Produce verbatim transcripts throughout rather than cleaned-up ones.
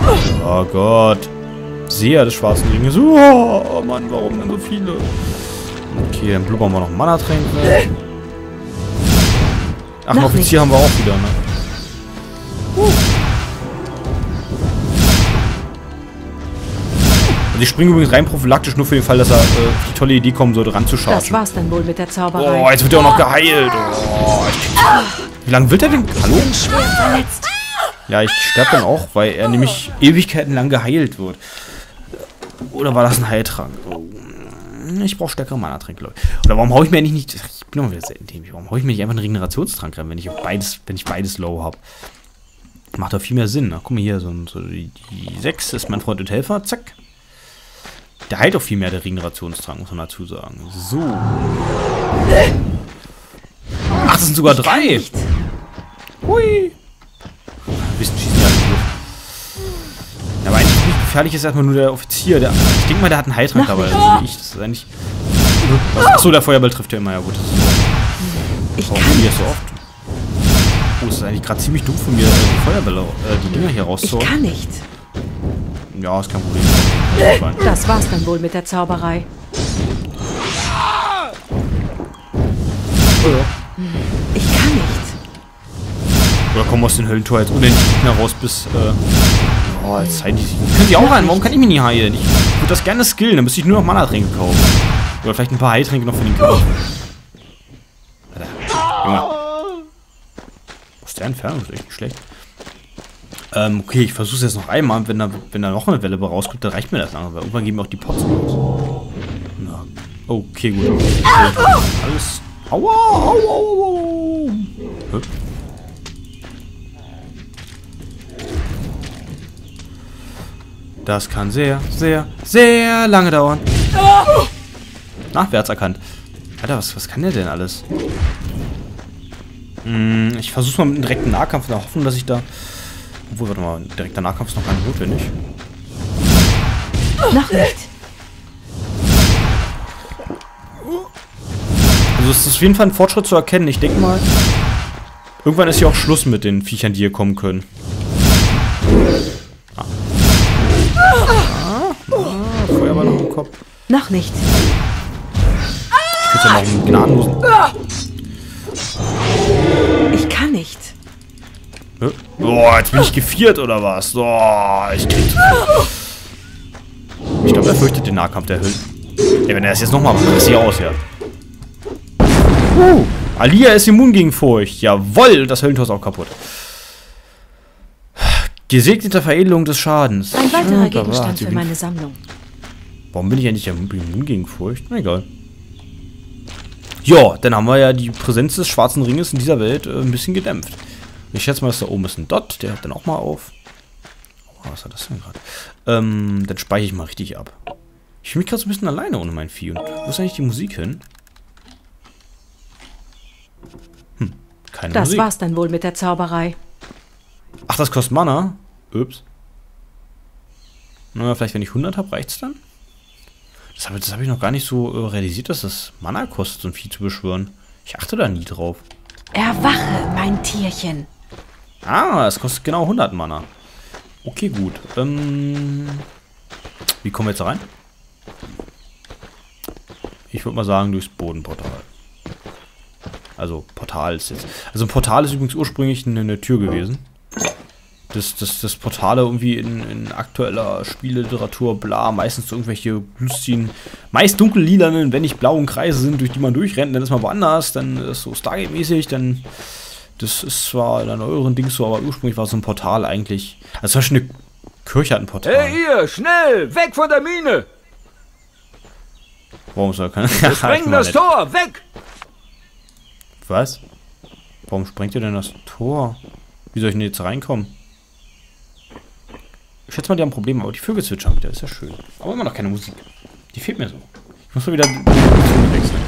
Oh Gott. Seher des schwarzen Ringes. Oh Mann, warum denn so viele? Okay, dann blubbern wir noch Mana-Tränke. Ach, einen Offizier haben wir auch wieder, ne? Uh. Also ich springe übrigens rein prophylaktisch nur für den Fall, dass er äh, die tolle Idee kommen sollte, ranzuschargen. Das war's dann wohl mit der Zauberei. Oh, jetzt wird er auch noch geheilt. Oh, ich Wie lange wird er denn? Hallo? Ich bin schwer verletzt. Ja, ich sterbe dann auch, weil er nämlich Ewigkeiten lang geheilt wird. Oder war das ein Heiltrank? Oh. Ich brauche stärkere Mana-Tränke, Leute. Oder warum hau ich mir eigentlich nicht... Ich bin noch wieder sehr dämlich. Warum hau ich mir nicht einfach einen Regenerationstrank rein, wenn ich beides, wenn ich beides low habe? Macht doch viel mehr Sinn. Na, guck mal hier, so, so die, die sechs ist mein Freund und Helfer. Zack. Der heilt auch viel mehr, der Regenerationstrank, muss man dazu sagen. So. Ach, das sind sogar drei. Hui. Wissen schießen ja nicht. Aber eigentlich nicht gefährlich ist erstmal nur der Offizier. Der, ich denke mal, der hat einen Heiltrank dabei. Also ich, das ist eigentlich. Achso, der Feuerball trifft ja immer. Ja, gut. Das ist ich oh, kann hier so oft. Oh, das ist eigentlich gerade ziemlich dumm von mir, die Feuerbälle, äh, die Dinger hier rauszuholen. Ich kann nicht. Ja, ist kein Problem. Das war's dann wohl mit der Zauberei. Oh, ja. Ich kann nicht. Oder kommen aus dem Höllentor jetzt unendlich Gegner raus bis. Äh oh, jetzt heilen die sich. Können die auch rein? Warum kann ich mich nie heilen? Ich würde das gerne skillen, dann müsste ich nur noch Mana-Tränke kaufen. Oder vielleicht ein paar Heiltränke noch für den Kampf. Alter. Junge. Aus der Entfernung ist echt nicht schlecht. Ähm, okay, ich versuche es jetzt noch einmal. Wenn da, wenn da noch eine Welle rauskommt, dann reicht mir das lange. Weil irgendwann geben wir auch die Pots raus. Na. Okay, gut. Alles. Aua, aua, aua. Hä? Das kann sehr, sehr, sehr lange dauern. Na, wer hat's erkannt? Alter, was, was kann der denn alles? Hm, ich versuch's mal mit einem direkten Nahkampf. Da hoffen, dass ich da... Obwohl, warte mal, direkter Nahkampf ist noch gar nicht notwendig. Noch nicht. Also es ist auf jeden Fall ein Fortschritt zu erkennen. Ich denke mal, irgendwann ist hier auch Schluss mit den Viechern, die hier kommen können. Ah. Ah, ah, Feuerball noch im Kopf. Noch nicht. Ich könnte ja noch einen gnadenlosen... Ich kann nicht. Boah, jetzt bin ich geviert oder was? Boah, ich krieg zu viel. Ich glaube, er fürchtet den Nahkampf der Hüllen. Ey, wenn er das jetzt nochmal macht, dann sieht er aus, ja. Uh, Alia ist immun gegen Furcht. Jawoll, das Höllentor ist auch kaputt. Gesegnete Veredelung des Schadens. Ein weiterer ja, Gegenstand für meine Sammlung. Warum bin ich eigentlich immun gegen Furcht? Na egal. Ja, dann haben wir ja die Präsenz des schwarzen Ringes in dieser Welt äh, ein bisschen gedämpft. Ich schätze mal, dass da oben ist ein Dot. Der hört dann auch mal auf. Oh, was hat das denn gerade? Ähm, dann speichere ich mal richtig ab. Ich fühle mich gerade so ein bisschen alleine ohne mein Vieh. Und wo ist eigentlich die Musik hin? Hm, keine das Musik. war's dann wohl mit der Zauberei. Ach, das kostet Mana? Ups. Na, vielleicht wenn ich hundert habe, reicht's dann? Das habe das hab ich noch gar nicht so äh, realisiert, dass das Mana kostet, so ein Vieh zu beschwören. Ich achte da nie drauf. Erwache, mein Tierchen. Ah, es kostet genau hundert Mana. Okay, gut. Ähm, wie kommen wir jetzt rein? Ich würde mal sagen, durchs Bodenportal. Also, Portal ist jetzt... Also, ein Portal ist übrigens ursprünglich eine, eine Tür gewesen. Das, das, das Portale irgendwie in, in aktueller Spielliteratur, bla, meistens so irgendwelche lustigen, meist dunkellilanen, wenn nicht blauen Kreise sind, durch die man durchrennt, dann ist man woanders, dann ist so Stargate-mäßig, dann, das ist zwar in einer neueren Dings so, aber ursprünglich war so ein Portal eigentlich, also zum Beispiel eine Kirche hat ein Portal. Hey ihr, schnell, weg von der Mine! Warum soll keiner? Wir sprengen das Tor, weg! Was? Warum sprengt ihr denn das Tor? Wie soll ich denn jetzt reinkommen? Ich schätze mal, die haben Probleme, aber die Vögel zwitschern wieder, ist ja schön. Aber immer noch keine Musik. Die fehlt mir so. Ich muss mal wieder wechseln.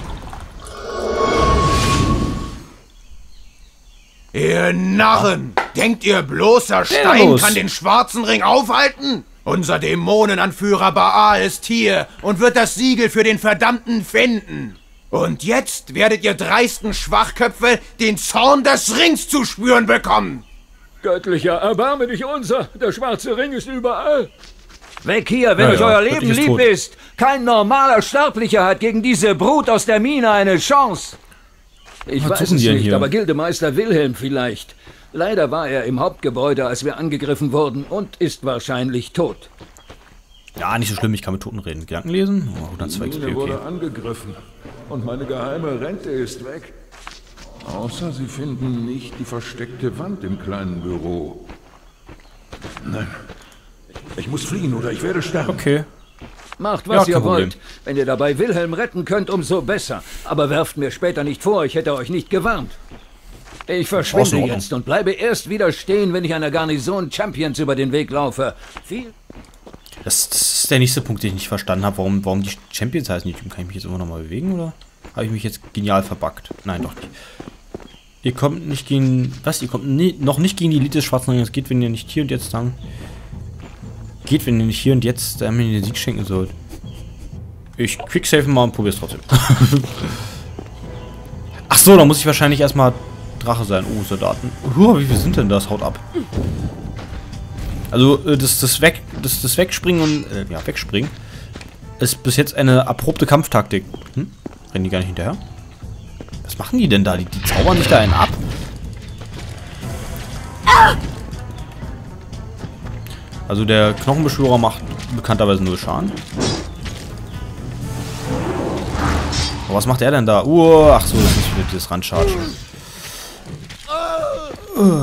Ihr Narren! Denkt ihr, bloßer Stein kann den schwarzen Ring aufhalten? Unser Dämonenanführer Baal ist hier und wird das Siegel für den Verdammten finden. Und jetzt werdet ihr dreisten Schwachköpfe den Zorn des Rings zu spüren bekommen. Göttlicher, erbarme dich unser. Der schwarze Ring ist überall. Weg hier, wenn Ja, euch ja, euer göttlich Leben ist lieb tot. ist. Kein normaler Sterblicher hat gegen diese Brut aus der Mine eine Chance. Ich Was weiß suchen es die denn nicht, hier? aber Gildemeister Wilhelm vielleicht. Leider war er im Hauptgebäude, als wir angegriffen wurden und ist wahrscheinlich tot. Ja, nicht so schlimm, ich kann mit Toten reden. Gedanken lesen? Oh, hundertzwei X P, Mine okay. wurde angegriffen und meine geheime Rente ist weg. Außer sie finden nicht die versteckte Wand im kleinen Büro. Nein. Ich muss fliehen oder ich werde sterben. Okay. Macht, was Ja, ihr kein Problem. wollt. Wenn ihr dabei Wilhelm retten könnt, umso besser. Aber werft mir später nicht vor, ich hätte euch nicht gewarnt. Ich Ist in verschwinde Ordnung. jetzt und bleibe erst wieder stehen, wenn ich einer Garnison Champions über den Weg laufe. Viel Das, das ist der nächste Punkt, den ich nicht verstanden habe. Warum, warum die Champions heißen nicht? Kann ich mich jetzt immer noch mal bewegen, oder? Habe ich mich jetzt genial verbuggt? Nein, doch nicht. Ihr kommt nicht gegen... Was? Ihr kommt nie, noch nicht gegen die Elite des Schwarzen Ringes. Es geht, wenn ihr nicht hier und jetzt dann... Geht, wenn ihr nicht hier und jetzt äh, mir den Sieg schenken sollt. Ich quicksave mal und probiere es trotzdem. Ach so, da muss ich wahrscheinlich erstmal Drache sein. Oh, Soldaten. Uh, wie viel sind denn das? Haut ab. Also, äh, das, das, Weg, das, das Wegspringen und... Äh, ja, Wegspringen ist bis jetzt eine abrupte Kampftaktik. Hm? Rennen die gar nicht hinterher? Was machen die denn da? Die, die zaubern sich da einen ab? Also der Knochenbeschwörer macht bekannterweise null Schaden. Aber was macht er denn da? Uh, ach so, das ist wieder dieses Randcharge. Uh.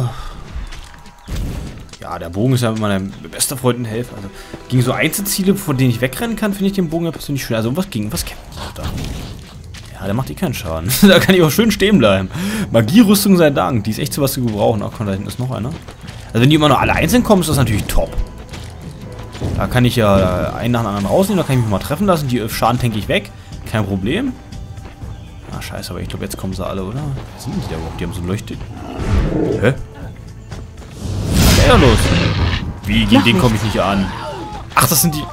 Ja, der Bogen ist ja immer mein bester Freund und Helfer. Also gegen so Einzelziele, von denen ich wegrennen kann, finde ich den Bogen ja persönlich schön. Also was gegen was kämpft da? Ja, der macht eh keinen Schaden. Da kann ich auch schön stehen bleiben. Magierüstung sei Dank. Die ist echt so was zu gebrauchen. Ach komm, da hinten ist noch einer. Also wenn die immer noch alle einzeln kommen, ist das natürlich top. Da kann ich ja einen nach dem anderen rausnehmen. Da kann ich mich mal treffen lassen. Die Schaden tanke ich weg. Kein Problem. Ah, scheiße, aber ich glaube, jetzt kommen sie alle, oder? Was sind die da überhaupt? Die haben so Leuchte... Hä? Was ist denn los? Wie, gegen den komme ich nicht an? Ach, das sind die...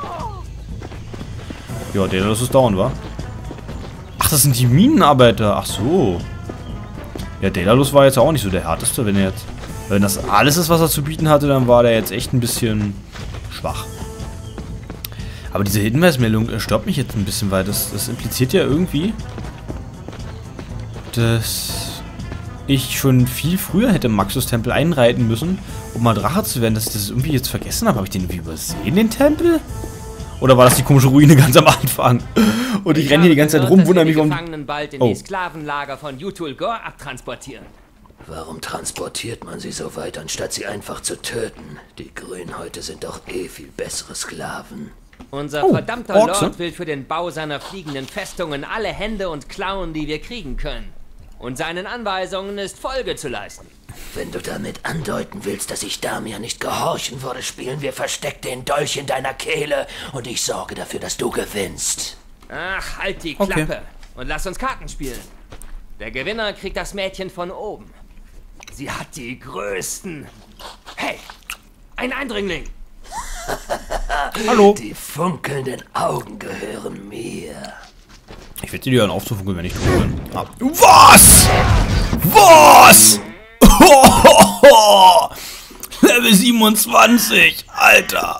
Ja, der, das ist dauernd, wa? Ach, das sind die Minenarbeiter. Ach so. Ja, Daedalus war jetzt auch nicht so der härteste, wenn er jetzt... Wenn das alles ist, was er zu bieten hatte, dann war der jetzt echt ein bisschen schwach. Aber diese Hinweismeldung äh, stört mich jetzt ein bisschen, weil das, das impliziert ja irgendwie, dass ich schon viel früher hätte im Maxus-Tempel einreiten müssen, um mal Drache zu werden, dass ich das irgendwie jetzt vergessen habe. Habe ich den irgendwie übersehen, den Tempel? Oder war das die komische Ruine ganz am Anfang? Und ich, ich renne hier die ganze Zeit rum, wundere mich, warum... die Gefangenen bald in oh. die Sklavenlager von Yutul Ghor abtransportieren. Warum transportiert man sie so weit, anstatt sie einfach zu töten? Die Grünhäute sind doch eh viel bessere Sklaven. Unser Oh, verdammter Orkse. Lord will für den Bau seiner fliegenden Festungen alle Hände und Klauen, die wir kriegen können. Und seinen Anweisungen ist Folge zu leisten. Wenn du damit andeuten willst, dass ich Damir nicht gehorchen würde, spielen wir Versteck den Dolch in deiner Kehle und ich sorge dafür, dass du gewinnst. Ach, halt die Okay. Klappe und lass uns Karten spielen. Der Gewinner kriegt das Mädchen von oben. Sie hat die größten... Hey, ein Eindringling! Hallo. Die funkelnden Augen gehören mir. Ich werde dir hören aufzufunkeln, wenn ich tot bin. Ah. Was? Was? Level siebenundzwanzig, Alter.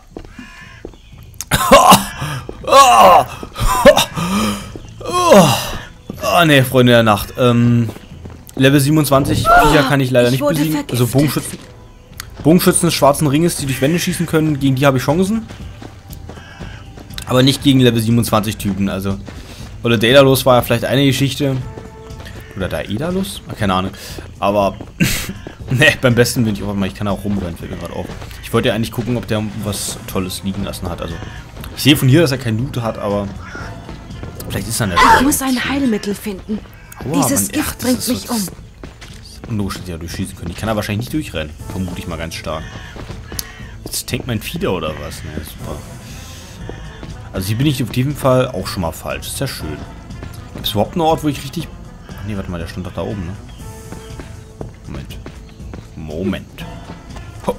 Oh, ne, Freunde der Nacht. Ähm, Level siebenundzwanzig Viecher kann ich leider Ich nicht wurde besiegen. Also vergiftet. Bogenschützen. Bogenschützen des schwarzen Ringes, die durch Wände schießen können, gegen die habe ich Chancen. Aber nicht gegen Level siebenundzwanzig Typen, also. Oder Daedalus war ja vielleicht eine Geschichte. Oder Daedalus? Ah, keine Ahnung. Aber, ne, beim besten bin ich auch mal, ich kann auch rumrennen, fällt mir gerade auf. Ich wollte ja eigentlich gucken, ob der was Tolles liegen lassen hat. Also, ich sehe von hier, dass er kein Loot hat, aber vielleicht ist er nicht. Ich muss ein Heilmittel finden. Aua, Dieses Mann, Gift ach, das bringt ist so- mich um. Unlogisch, dass die ja durchschießen können. Die kann er wahrscheinlich nicht durchrennen. Vermute ich mal ganz stark. Jetzt tankt mein Fieder oder was? Ne, super. Also hier bin ich auf jeden Fall auch schon mal falsch. Ist ja schön. Gibt es überhaupt einen Ort, wo ich richtig... Ach nee, warte mal, der stand doch da oben, ne? Moment. Moment. Ho.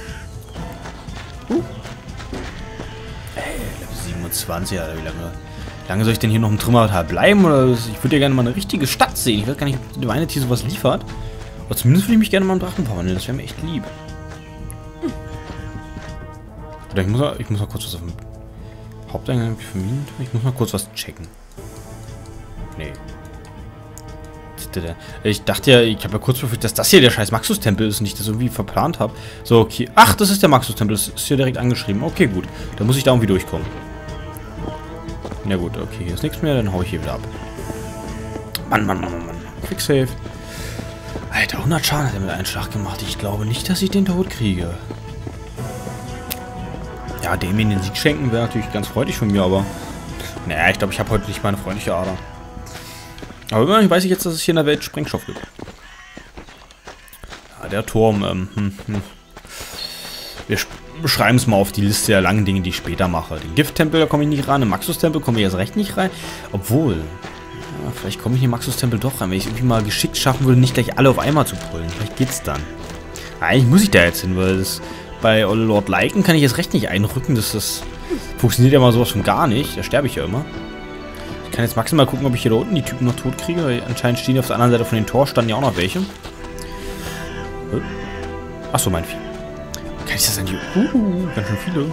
Uh. Ey, Level siebenundzwanzig, Alter, wie lange... Wie lange soll ich denn hier noch im Trümmertal bleiben? Oder ich würde ja gerne mal eine richtige Stadt sehen. Ich weiß gar nicht, ob die Vanity sowas liefert. Aber zumindest würde ich mich gerne mal im Drachen verwandeln. Das wäre mir echt lieb. Oder ich muss, ich muss mal kurz was auf dem Haupteingang vermieden. Ich muss mal kurz was checken. Nee. Ich dachte ja, ich habe ja kurz befürchtet, dass das hier der scheiß Maxus-Tempel ist und ich das irgendwie verplant habe. So, okay. Ach, das ist der Maxus-Tempel. Das ist hier direkt angeschrieben. Okay, gut. Dann muss ich da irgendwie durchkommen. Na gut, okay. Hier ist nichts mehr. Dann hau ich hier wieder ab. Mann, Mann, Mann, Mann, Mann. Quicksave. Alter, hundert Schaden hat er mit einem Schlag gemacht. Ich glaube nicht, dass ich den Tod kriege. Ja, dem in den Sieg schenken wäre natürlich ganz freundlich von mir, aber... Naja, ich glaube, ich habe heute nicht meine freundliche Ader. Aber immerhin weiß ich jetzt, dass es hier in der Welt Sprengstoff gibt. Ja, der Turm, ähm, hm, hm. Wir schreiben es mal auf die Liste der langen Dinge, die ich später mache. Den Gifttempel, da komme ich nicht rein. Den Maxus-Tempel komme ich erst recht nicht rein. Obwohl, ja, vielleicht komme ich in den Maxus-Tempel doch rein. Wenn ich es irgendwie mal geschickt schaffen würde, nicht gleich alle auf einmal zu pullen. Vielleicht geht's dann. Eigentlich muss ich da jetzt hin, weil das bei Lord Lycan kann ich jetzt recht nicht einrücken. Das, das funktioniert ja mal sowas von gar nicht. Da sterbe ich ja immer. Ich kann jetzt maximal gucken, ob ich hier da unten die Typen noch tot kriege. Weil anscheinend stehen auf der anderen Seite von den Tor standen ja auch noch welche. Achso, mein Vieh. Kann ich das an die... Uh, ganz schön viele.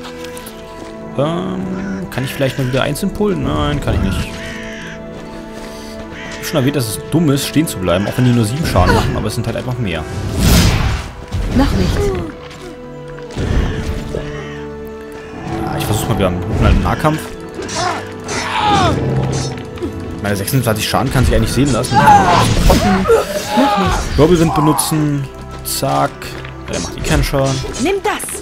Ähm, kann ich vielleicht mal wieder einzeln pullen? Nein, kann ich nicht. Ich habe schon erwähnt, dass es dumm ist, stehen zu bleiben, auch wenn die nur sieben Schaden machen, aber es sind halt einfach mehr. Noch nicht. Ja, ich versuch's mal wieder im Nahkampf. Meine sechsundzwanzig Schaden kann sich eigentlich sehen lassen. Wirbelwind benutzen. Zack. Der macht die keinen Schaden. Nimm das!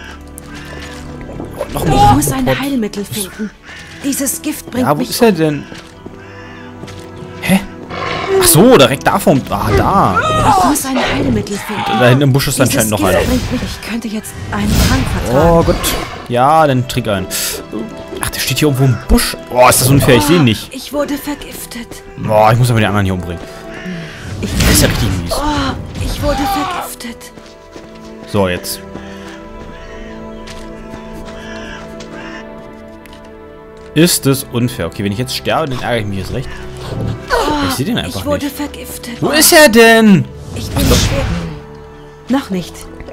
Oh, noch Ich ein muss ein Heilmittel finden. Dieses Gift bringt Ja, wo mich ist er denn? Hä? Ach so, direkt da vom... Ah, da. Ich muss ein Heilmittel finden. Da hinten im Busch ist anscheinend noch einer. Bringt mich. Ich könnte jetzt einen Trank vertragen. Oh Gott. Ja, dann trink ein. Ach, der steht hier irgendwo im Busch. Oh, ist das unfair. Ich sehe ihn nicht. Ich wurde vergiftet. Boah, ich muss aber die anderen hier umbringen. Ich Das ist ja richtig mies. Oh, ich wurde vergiftet. So, jetzt. Ist es unfair. Okay, wenn ich jetzt sterbe, dann ärgere ich mich jetzt recht. Ich sehe den einfach Ich wurde nicht. vergiftet. Wo ist er denn? Ich bin schwer. Noch nicht.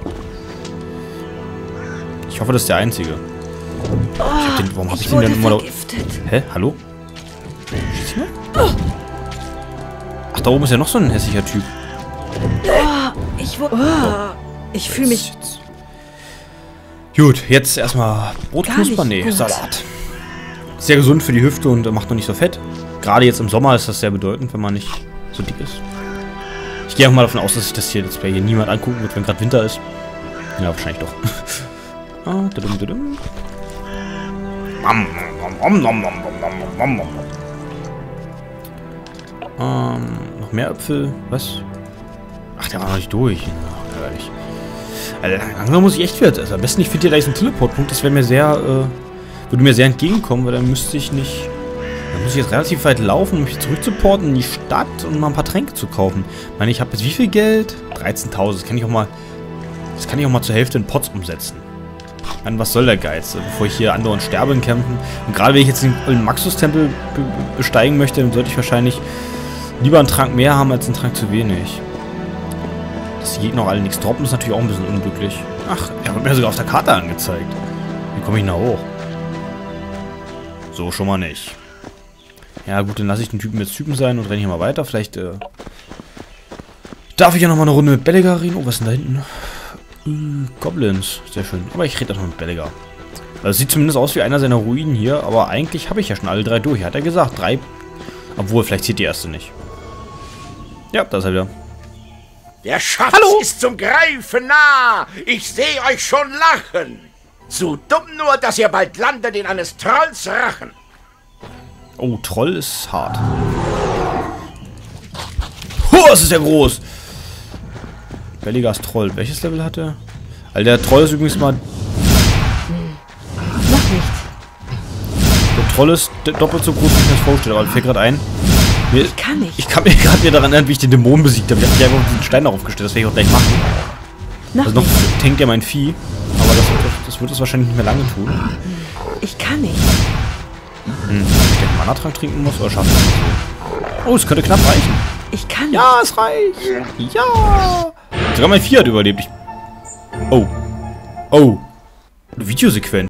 Ich hoffe, das ist der Einzige. Ich hab den, warum habe ich, Ich den wurde denn immer da... vergiftet. Hä? Hallo? Schieß mir? Ach, da oben ist ja noch so ein hässlicher Typ. Oh, ich wurde... Oh, ich fühle mich... Gut, jetzt erstmal Brotknusper. Gar nicht Nee, gut. Salat. Sehr gesund für die Hüfte und macht noch nicht so fett. Gerade jetzt im Sommer ist das sehr bedeutend, wenn man nicht so dick ist. Ich gehe auch mal davon aus, dass sich das hier, das hier niemand angucken wird, wenn gerade Winter ist. Ja, wahrscheinlich doch. Ah, dadum, dadum. Ähm, noch mehr Äpfel. Was? Ach, der war noch nicht durch. Ach, ehrlich. Also, langsam muss ich echt wieder. Also, am besten, ich finde hier gleich einen Teleportpunkt. Das wäre mir sehr, äh, würde mir sehr entgegenkommen, weil dann müsste ich nicht. Dann muss ich jetzt relativ weit laufen, um mich zurückzuporten in die Stadt und mal ein paar Tränke zu kaufen. Ich meine, ich habe jetzt wie viel Geld? dreizehntausend. Das kann ich auch mal. Das kann ich auch mal zur Hälfte in Pots umsetzen. Mann, was soll der Geiz, bevor ich hier andauernd sterbe in Kämpfen. Und gerade wenn ich jetzt den Maxus-Tempel be besteigen möchte, dann sollte ich wahrscheinlich lieber einen Trank mehr haben als einen Trank zu wenig. Dass die Gegner auch alle nichts droppen, ist natürlich auch ein bisschen unglücklich. Ach, er wird mir sogar auf der Karte angezeigt. Wie komme ich da hoch? So schon mal nicht. Ja gut, dann lasse ich den Typen jetzt Typen sein und renne hier mal weiter. Vielleicht äh, darf ich ja noch mal eine Runde mit Belliger reden. Oh, was ist denn da hinten? Uh, Goblins. Sehr schön. Aber ich rede das mal mit Belliger. Also es sieht zumindest aus wie einer seiner Ruinen hier. Aber eigentlich habe ich ja schon alle drei durch. Hat er gesagt. Drei. Obwohl, vielleicht zieht die erste nicht. Ja, da ist er wieder. Der Schatz Hallo? ist zum Greifen nah. Ich sehe euch schon lachen. Zu dumm nur, dass ihr bald landet in eines Trolls Rachen. Oh, Troll ist hart. Oh, es ist ja groß. Belligers Troll. Welches Level hat er? Also der Troll ist übrigens mal... Noch nicht. Der Troll ist doppelt so groß, wie ich mir das vorstelle. Aber fällt gerade ein. Mir, Ich kann nicht. Ich kann mir gerade wieder daran erinnern, wie ich den Dämonen besiegt habe. Ich habe mich einfach auf diesen Stein darauf gestellt. Das werde ich auch gleich machen. Noch Also noch nicht. tankt ja mein Vieh. Aber das, das wird es wahrscheinlich nicht mehr lange tun. Ich kann nicht. Hm. Ob ich den Mana-Trank trinken muss oder schaffen wir das so? Oh, es könnte knapp reichen. Ich kann nicht. Ja, es reicht. Ja. Sogar mein Vieh hat überlebt. Ich oh. Oh. Eine Videosequenz.